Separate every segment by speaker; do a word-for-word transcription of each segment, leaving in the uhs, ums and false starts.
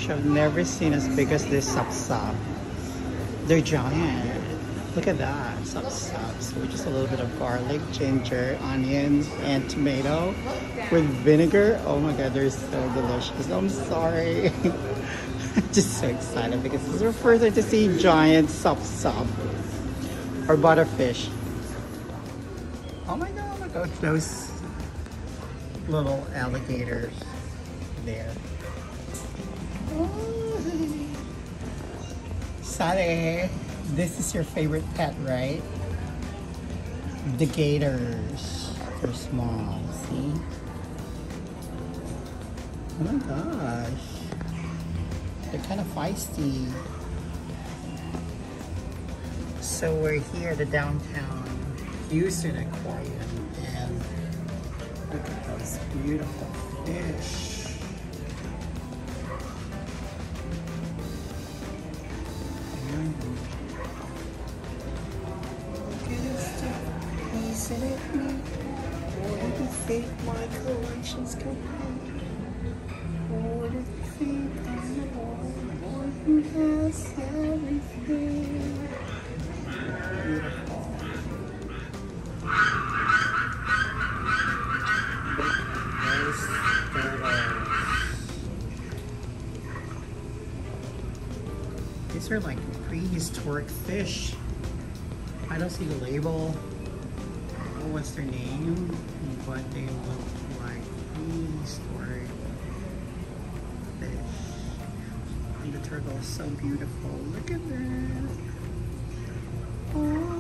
Speaker 1: fish I've never seen as big as this sapsap. They're giant. Look at that, sapsap. So just a little bit of garlic, ginger, onions, and tomato with vinegar. Oh my god, they're so delicious. I'm sorry. I'm just so excited because this is our first time to see giant sapsap or butterfish. Oh my god, look at those little alligators there. Sally, this is your favorite pet, right? The gators. They're small, see? Oh my gosh. They're kind of feisty. So we're here at the downtown Houston Aquarium, and look at those beautiful fish. Isn't it me? Where do you think my collection's complete? Where do you think I'm the one who has everything? Beautiful. Nice turtles. These are like prehistoric fish. I don't see the label. What's their name, but they look like prehistoric fish. And the turtle is so beautiful. Look at that. Oh.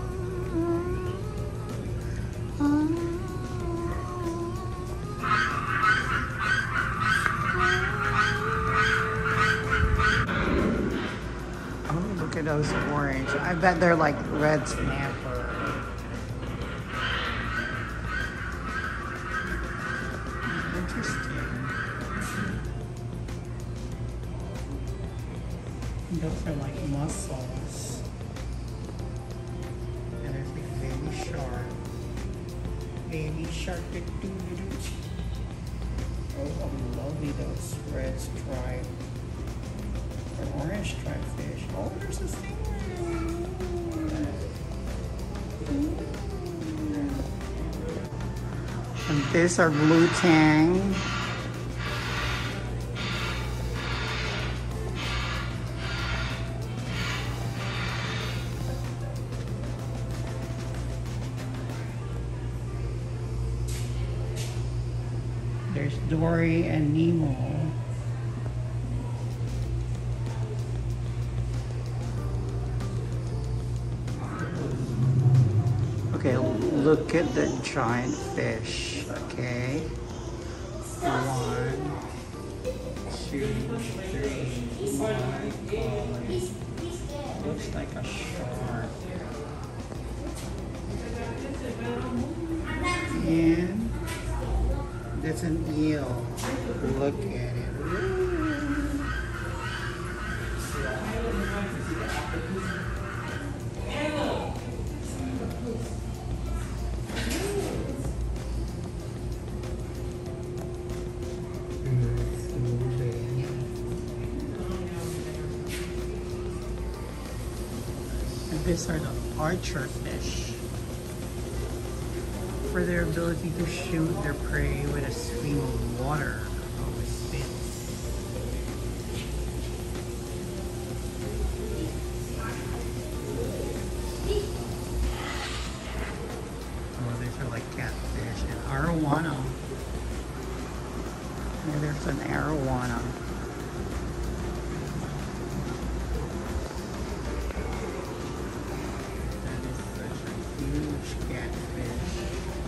Speaker 1: Oh, look at those orange. I bet they're like red snapper. Those are like mussels. And there's like baby shark. Baby shark. Doo -doo -doo -doo. Oh, how lovely those red stripe or orange striped fish. Oh, there's a stingray. And these are blue tang. There's Dory and Nemo. Okay, look at the giant fish. Okay. One, two, three, four, five. Looks like a shark. And that's an eel. Look at it. And these are the archer fish. For their ability to shoot their prey with a stream of water or with fins. Oh, these are like catfish and arowana. Yeah, there's an arowana. That is such a huge catfish.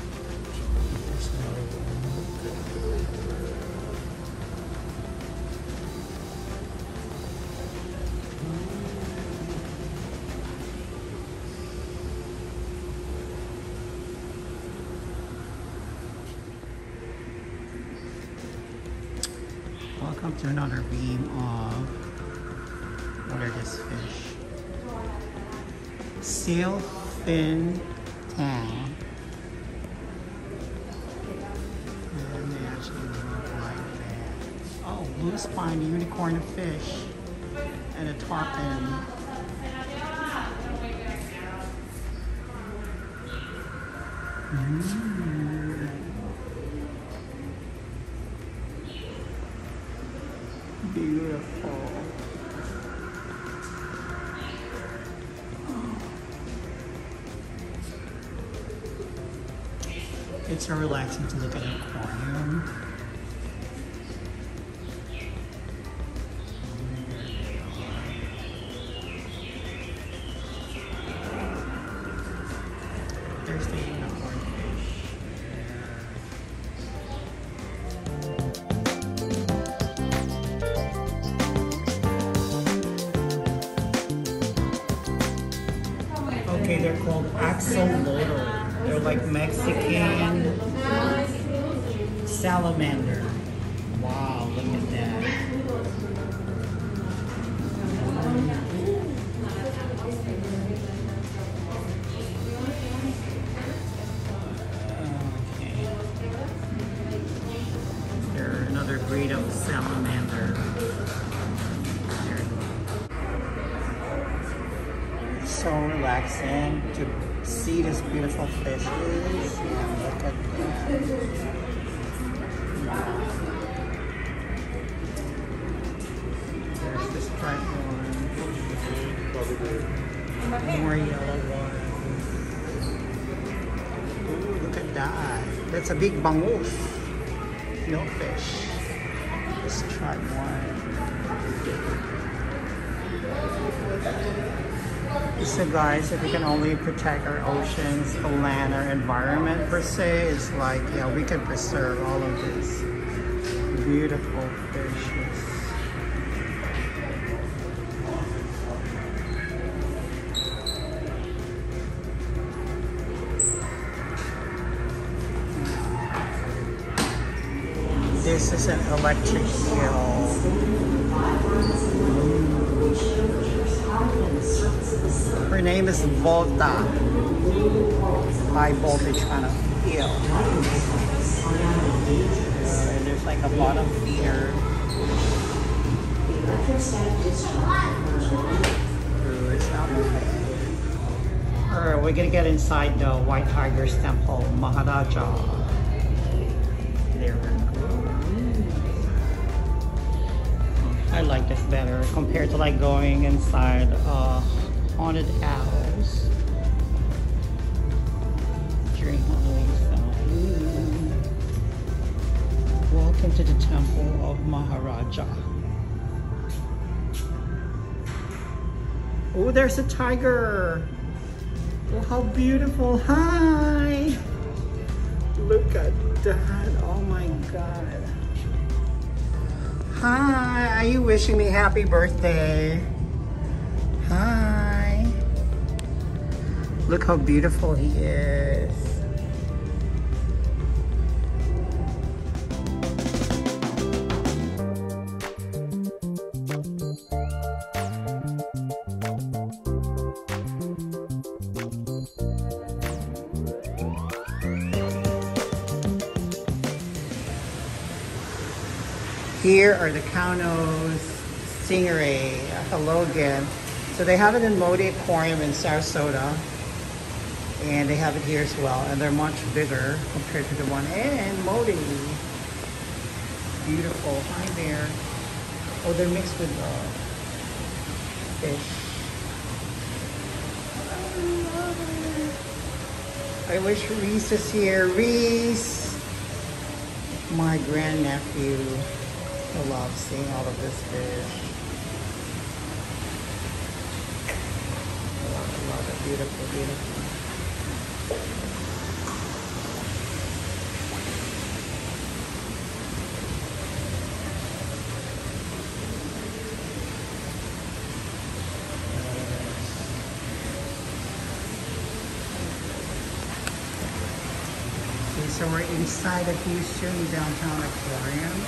Speaker 1: Welcome to another beam of, what are these fish? Seal fin tang. And they actually look like that. Oh blue spine unicorn fish and a tarpon. Mm. Beautiful. It's so relaxing to look at an aquarium. There's the unicorn fish. Okay, they're called axolotl. They're like Mexican salamander. Wow, look at that. Okay. They're another breed of salamander. It's so relaxing to see these beautiful fishes. Yeah, look at that. There's this bright one. More yellow one. Ooh, look at that. That's a big bangus. Milkfish. Let's try one. So guys, if we can only protect our oceans, the land, our environment per se, it's like, yeah, we can preserve all of this beautiful fishes. This is an electric eel. Her name is Volta, high voltage kind of eel. Uh, and there's like a bottom feeder. Ooh, it's not okay. Alright, we're gonna get inside the White Tiger's temple, Maharaja. There we go. I like this better compared to like going inside uh, haunted house during Halloween. So, welcome to the temple of Maharaja. Oh, there's a tiger. Oh, how beautiful. Hi. Look at that. Oh my God. Hi, are you wishing me happy birthday? Hi. Look how beautiful he is. Here are the Kaunos stingray. Hello again. So they have it in Modi Aquarium in Sarasota, and they have it here as well. And they're much bigger compared to the one in Modi. Beautiful. Hi there. Oh, they're mixed with uh, fish. I wish Reese is here. Reese, my grandnephew. I love seeing all of this fish. I love it, love it. Beautiful, beautiful. Okay, so we're inside the Houston Downtown Aquarium.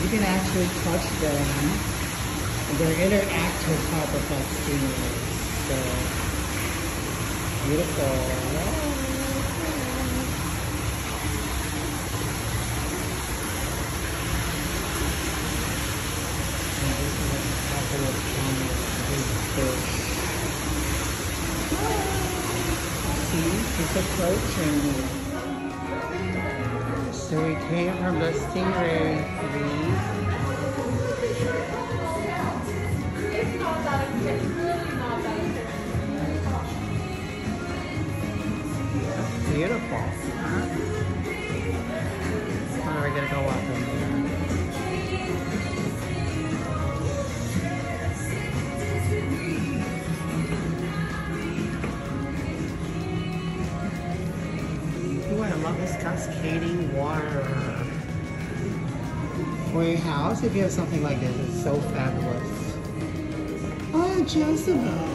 Speaker 1: You can actually touch them. And they're interactive type of like stingrays. So beautiful. And this is like a couple of big fish. See, it's approaching. So we came from the stingray reef. That's beautiful. Huh? How are we gonna go up in there? Ooh, I love this cascading water. For your house, if you have something like this, it's so fabulous. Oh, Jezebel.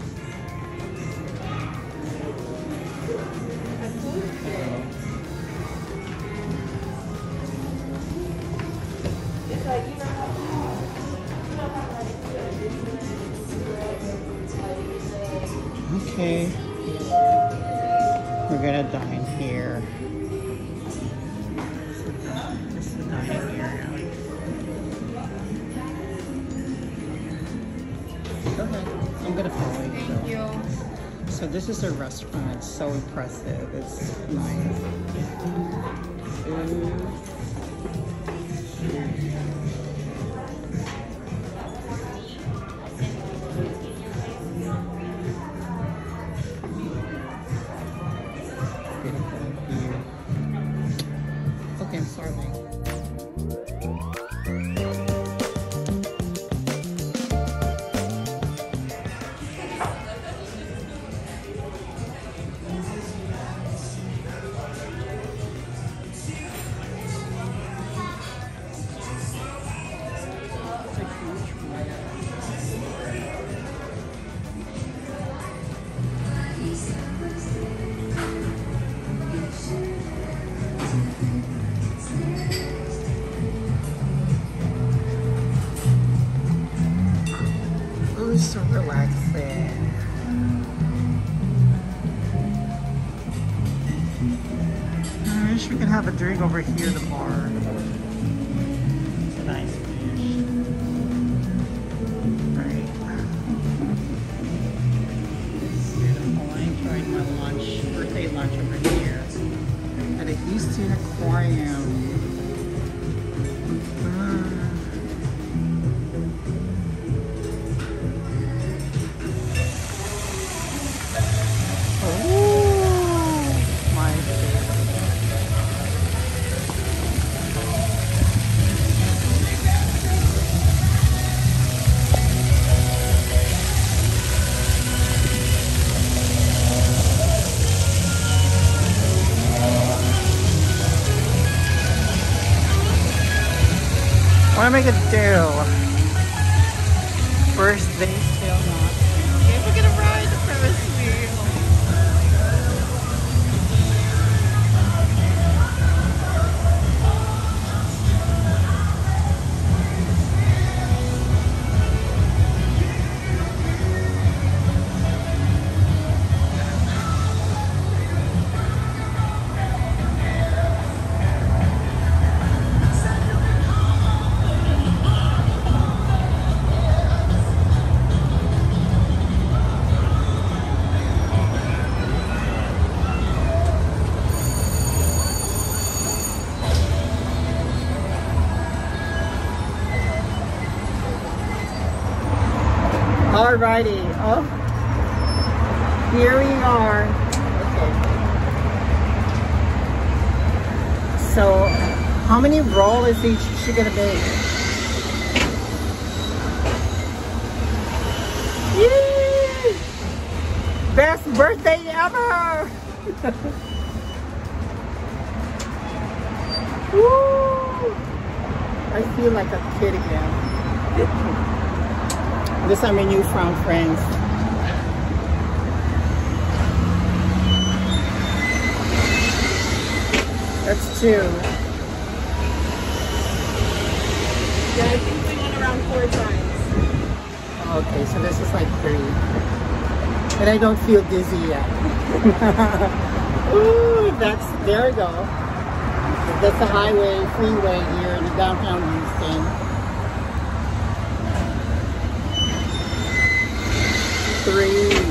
Speaker 1: Okay. We're gonna dine here. This is the dining area. Go ahead. I'm gonna follow you.
Speaker 2: Thank you.
Speaker 1: So this is a restaurant. It's so impressive. It's nice. Ooh. Okay, I'm starving. Ooh, so relaxing. I wish we could have a drink over here at the bar. It's a nice fish. Right. Beautiful. I enjoyed my lunch, birthday lunch over here at a Houston Aquarium. I want to make a deal. First day still not. Okay, we're gonna ride the Ferris wheel. Alrighty, oh, here we are. Okay. So, how many rolls is each she gonna make? Yay! Best birthday ever! Woo! I feel like a kid again. This is my newfound friends. That's two.
Speaker 2: Yeah, I think we went around four times.
Speaker 1: Okay, so this is like three. And I don't feel dizzy yet. Ooh, that's, there we go. That's the highway, freeway here in downtown Houston. Three.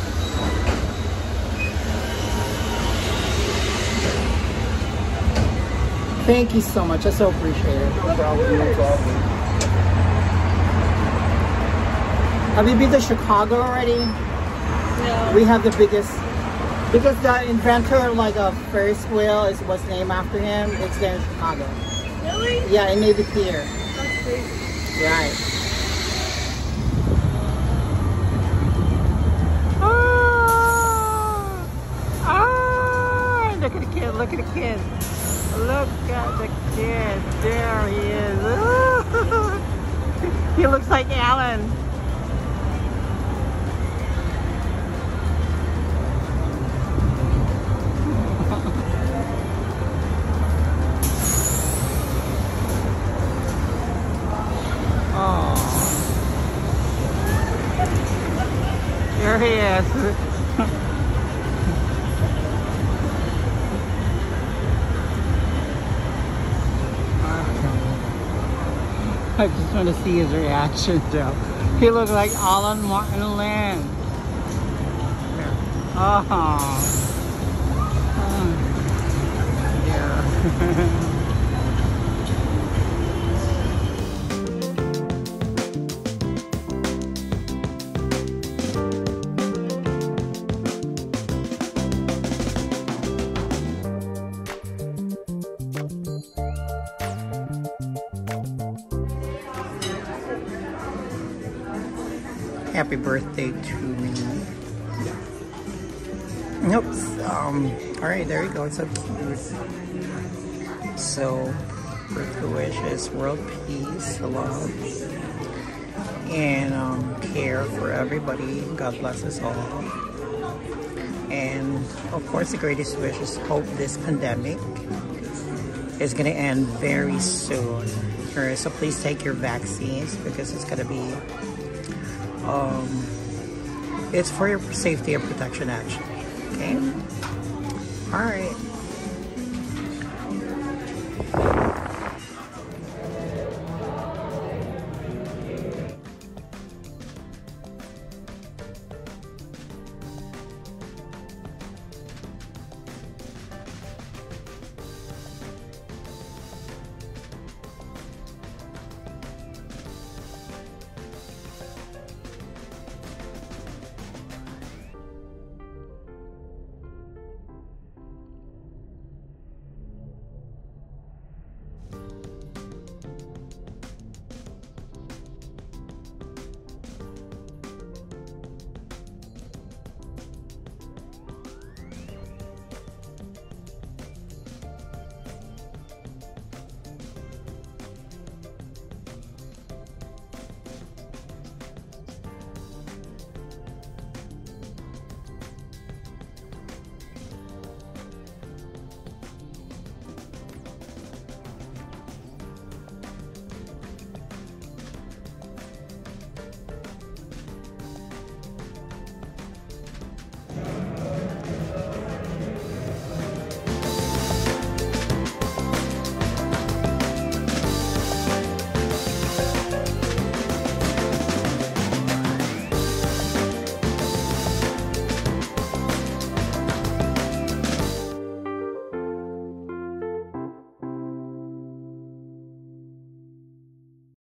Speaker 1: Thank you so much. I so appreciate it.
Speaker 3: No problem, no problem.
Speaker 1: Have you been to Chicago already?
Speaker 2: No.
Speaker 1: We have the biggest, because the inventor like a Ferris wheel is was named after him. It's there in Chicago.
Speaker 2: Really?
Speaker 1: Yeah, in Navy Pier.
Speaker 2: That's crazy.
Speaker 1: Right. Oh, oh, look at the kid, look at the kid. Look at the kid. There he is. He looks like Alan. Oh. There he is. I just want to see his reaction though. He looks like Alan Martin Land. Oh. Oh. Yeah. Happy birthday to me. Oops. Um, alright, there you go. It's so cute. So, birthday wishes, world peace, love, and um, care for everybody. God bless us all. And, of course, the greatest wish is hope this pandemic is going to end very soon. Alright, so please take your vaccines because it's going to be Um, it's for your safety and protection, actually. Okay? All right.